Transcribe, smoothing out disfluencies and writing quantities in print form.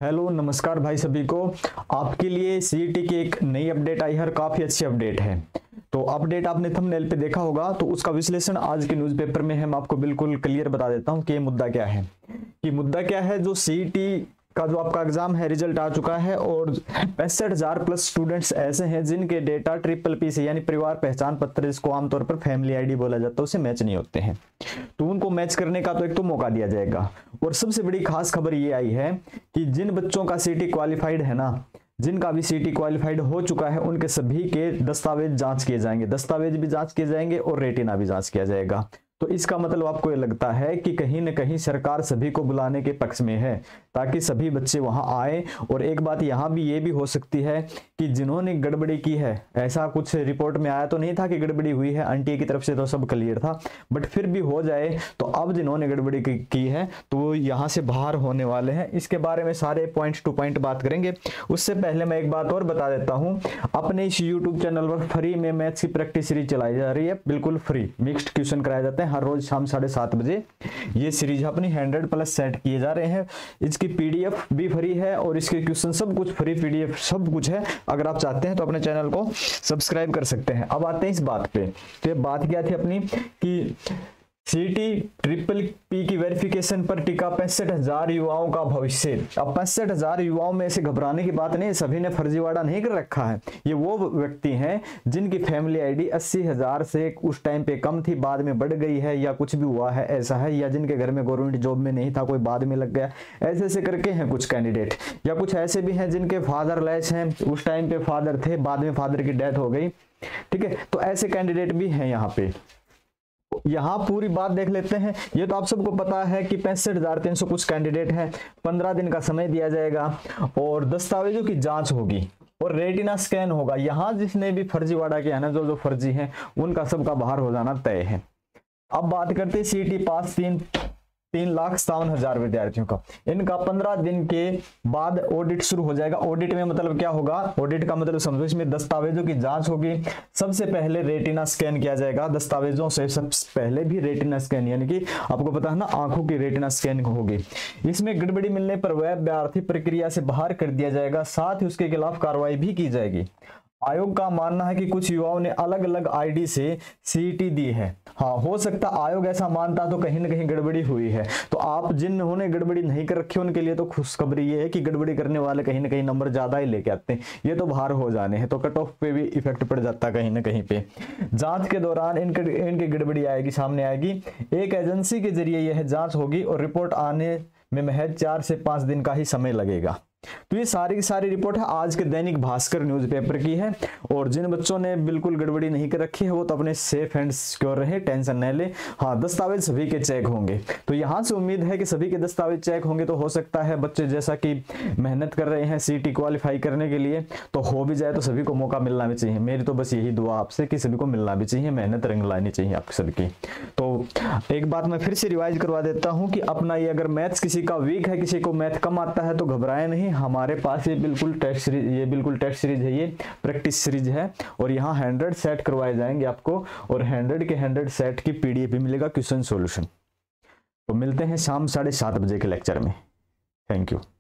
Hello नमस्कार भाई सभी को। आपके लिए सीईटी की एक नई अपडेट आई है और काफ़ी अच्छी अपडेट है। तो अपडेट आपने थंबनेल पे देखा होगा, तो उसका विश्लेषण आज के न्यूज़पेपर में हम आपको बिल्कुल क्लियर बता देता हूं कि ये मुद्दा क्या है। कि मुद्दा क्या है, जो सीईटी का जो आपका एग्जाम है रिजल्ट आ चुका है और 65,000 प्लस स्टूडेंट्स ऐसे हैं जिनके डेटा ट्रिपल पी से यानी परिवार पहचान पत्र, जिसको आमतौर पर फैमिली आईडी बोला जाता है, उसे मैच नहीं होते हैं। तो उनको मैच करने का तो एक तो मौका दिया जाएगा। और सबसे बड़ी खास खबर ये आई है कि जिन बच्चों का सीईटी क्वालिफाइड है ना, जिनका भी सीईटी क्वालिफाइड हो चुका है, उनके सभी के दस्तावेज जांच किए जाएंगे, दस्तावेज भी जांच किए जाएंगे और रेटिना भी जांच किया जाएगा। तो इसका मतलब आपको ये लगता है कि कहीं न कहीं सरकार सभी को बुलाने के पक्ष में है, ताकि सभी बच्चे वहां आए। और एक बात यहां भी ये भी हो सकती है कि जिन्होंने गड़बड़ी की है, ऐसा कुछ रिपोर्ट में आया तो नहीं था कि गड़बड़ी हुई है, आंटी की तरफ से तो सब क्लियर था, बट फिर भी हो जाए तो अब जिन्होंने गड़बड़ी की है तो वो यहाँ से बाहर होने वाले हैं। इसके बारे में सारे पॉइंट टू पॉइंट बात करेंगे। उससे पहले मैं एक बात और बता देता हूँ, अपने इस यूट्यूब चैनल पर फ्री में मैथ्स की प्रैक्टिस सीरीज चलाई जा रही है, बिल्कुल फ्री। मिक्स्ड क्वेश्चन कराए जाते हैं हर रोज शाम 7:30 बजे। ये सीरीज अपनी 100+ सेट किए जा रहे हैं। इसकी पीडीएफ भी फ्री है और इसके क्वेश्चन सब कुछ फ्री, पीडीएफ सब कुछ है। अगर आप चाहते हैं तो अपने चैनल को सब्सक्राइब कर सकते हैं। अब आते हैं इस बात पे। तो ये बात क्या थी अपनी कि सीईटी ट्रिपल पी की वेरिफिकेशन पर टिका 65,000 युवाओं का भविष्य। अब 65,000 युवाओं में से घबराने की बात नहीं, सभी ने फर्जीवाड़ा नहीं कर रखा है। ये वो व्यक्ति हैं जिनकी फैमिली आईडी 80,000 से उस टाइम पे कम थी, बाद में बढ़ गई है, या कुछ भी हुआ है ऐसा है, या जिनके घर में गवर्नमेंट जॉब में नहीं था, कोई बाद में लग गया, ऐसे ऐसे करके हैं कुछ कैंडिडेट। या कुछ ऐसे भी हैं जिनके फादर लेस हैं, उस टाइम पे फादर थे, बाद में फादर की डेथ हो गई, ठीक है। तो ऐसे कैंडिडेट भी हैं यहाँ पे। यहां पूरी बात देख लेते हैं। ये तो आप सबको पता है कि 65,300 कुछ कैंडिडेट हैं, 15 दिन का समय दिया जाएगा और दस्तावेजों की जांच होगी और रेटिना स्कैन होगा। यहां जिसने भी फर्जीवाड़ा किया है ना, जो फर्जी हैं, उनका सबका बाहर हो जाना तय है। अब बात करते हैं सीईटी पास 3,57,000 विद्यार्थियों का। इनका 15 दिन के बाद ऑडिट शुरू हो जाएगा। ऑडिट में मतलब क्या होगा, ऑडिट का मतलब समझो, इसमें दस्तावेजों की जांच होगी। सबसे पहले रेटिना स्कैन किया जाएगा, दस्तावेजों से सबसे पहले भी रेटिना स्कैन, यानी कि आपको पता है ना, आंखों की रेटिना स्कैन होगी। इसमें गड़बड़ी मिलने पर वह अभ्यर्थी प्रक्रिया से बाहर कर दिया जाएगा, साथ ही उसके खिलाफ कार्रवाई भी की जाएगी। आयोग का मानना है कि कुछ युवाओं ने अलग अलग आईडी से सीईटी दी है। हाँ, हो सकता आयोग ऐसा मानता तो कहीं ना कहीं गड़बड़ी हुई है। तो आप जिन्होंने गड़बड़ी नहीं कर रखी उनके लिए तो खुशखबरी ये है कि गड़बड़ी करने वाले कहीं ना कहीं नंबर ज्यादा ही लेके आते हैं, ये तो बाहर हो जाने हैं, तो कट ऑफ पे भी इफेक्ट पड़ जाता है कहीं ना कहीं पे। जांच के दौरान इनकी गड़बड़ी आएगी, सामने आएगी। एक एजेंसी के जरिए यह जांच होगी और रिपोर्ट आने में महज 4 से 5 दिन का ही समय लगेगा। तो ये सारी की सारी रिपोर्ट है आज के दैनिक भास्कर न्यूज़पेपर की है। और जिन बच्चों ने बिल्कुल गड़बड़ी नहीं कर रखी है वो तो अपने सेफ एंड सिक्योर रहे, टेंशन न ले। हाँ, दस्तावेज सभी के चेक होंगे, तो यहाँ से उम्मीद है कि सभी के दस्तावेज चेक होंगे। तो हो सकता है बच्चे जैसा कि मेहनत कर रहे हैं सीईटी क्वालिफाई करने के लिए, तो हो भी जाए तो सभी को मौका मिलना भी चाहिए। मेरी तो बस यही दुआ आपसे कि सभी को मिलना भी चाहिए, मेहनत रंग लानी चाहिए आप सबकी। तो एक बात मैं फिर से रिवाइज करवा देता हूँ कि अपना ये अगर मैथ्स किसी का वीक है, किसी को मैथ कम आता है, तो घबराए नहीं। हमारे पास ये बिल्कुल टेस्ट सीरीज है, ये प्रैक्टिस सीरीज है और यहाँ 100 सेट करवाए जाएंगे आपको और 100 के 100 सेट की पीडीएफ भी मिलेगा, क्वेश्चन सॉल्यूशन। तो मिलते हैं शाम 7:30 बजे के लेक्चर में। Thank you.